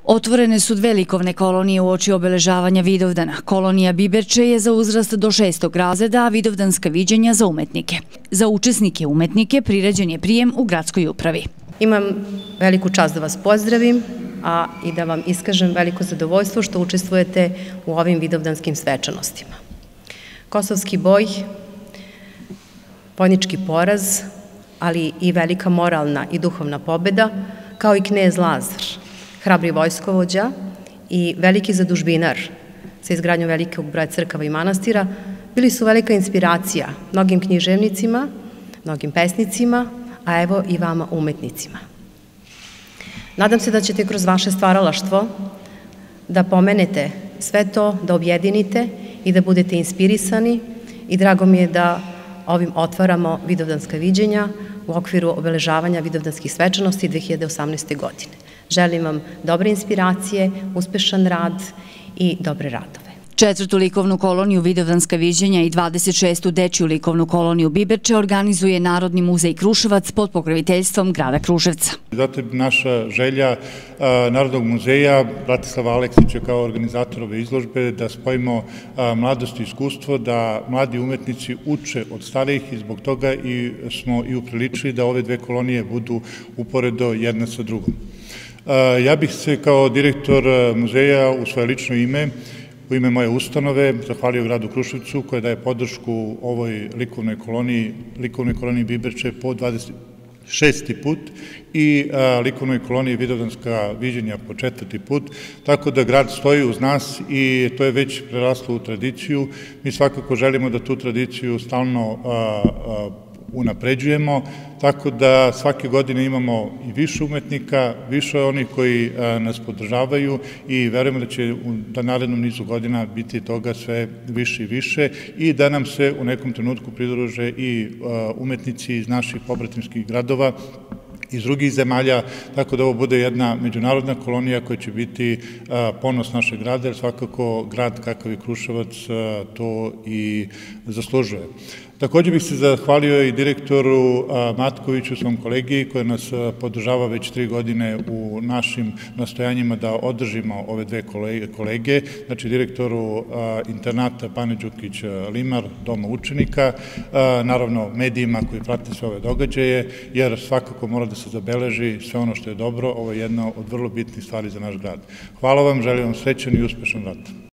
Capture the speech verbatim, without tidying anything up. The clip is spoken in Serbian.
Otvorene su dve likovne kolonije uoči obeležavanja Vidovdana. Kolonija Biberče je za uzrast do šestog razreda, a Vidovdanska viđenja za umetnike. Za učesnike umetnike priređen je prijem u gradskoj upravi. Imam veliku čast da vas pozdravim, a i da vam iskažem veliko zadovoljstvo što učestvujete u ovim vidovdanskim svečanostima. Kosovski boj, vojnički poraz, ali i velika moralna i duhovna pobeda, kao i knez Lazar, hrabri vojskovođa i veliki zadužbinar sa izgradnjom velikog broja crkava i manastira, bili su velika inspiracija mnogim književnicima, mnogim pesnicima, a evo i vama umetnicima. Nadam se da ćete kroz vaše stvaralaštvo da pomenete sve to, da objedinite i da budete inspirisani i drago mi je da ovim otvaramo Vidovdanska viđenja u okviru obeležavanja Vidovdanskih svečanosti dve hiljade osamnaeste. godine. Želim vam dobre inspiracije, uspešan rad i dobre radove. Četvrtu likovnu koloniju Vidovdanska viđenja i dvadeset šestu dečiju likovnu koloniju Biberče organizuje Narodni muzej Kruševac pod pokroviteljstvom grada Kruševca. Zato je naša želja Narodnog muzeja Bratislava Aleksića kao organizatora ove izložbe da spojimo mladost i iskustvo, da mladi umetnici uče od starijih i zbog toga i smo i upriličili da ove dve kolonije budu uporedo jedna sa drugom. Ja bih se kao direktor muzeja u svoje lično ime, u ime moje ustanove, zahvalio gradu Kruševcu koja daje podršku ovoj likovnoj koloniji, likovnoj koloniji Biberče po dvadeset šesti put i likovnoj koloniji Vidovdanska viđenja po četvrti put, tako da grad stoji uz nas i to je već preraslo u tradiciju. Mi svakako želimo da tu tradiciju stalno unapređujemo, tako da svake godine imamo i više umetnika, više onih koji nas podržavaju i verujemo da će u narednom nizu godina biti toga sve više i više i da nam se u nekom trenutku pridruže i umetnici iz naših pobratimskih gradova, iz drugih zemalja, tako da ovo bude jedna međunarodna kolonija koja će biti ponos našeg grada, jer svakako grad kakav je Kruševac to i zaslužuje. Također bih se zahvalio i direktoru Matkoviću, svom kolegi, koji nas podržava već tri godine u našim nastojanjima da održimo ove dve kolege, znači direktoru internata Bane Đukić-Limar, Doma učenika, naravno medijima koji prate sve ove događaje, jer svakako mora da se zabeleži sve ono što je dobro, ovo je jedna od vrlo bitnih stvari za naš grad. Hvala vam, želim vam srećan i uspešan rad.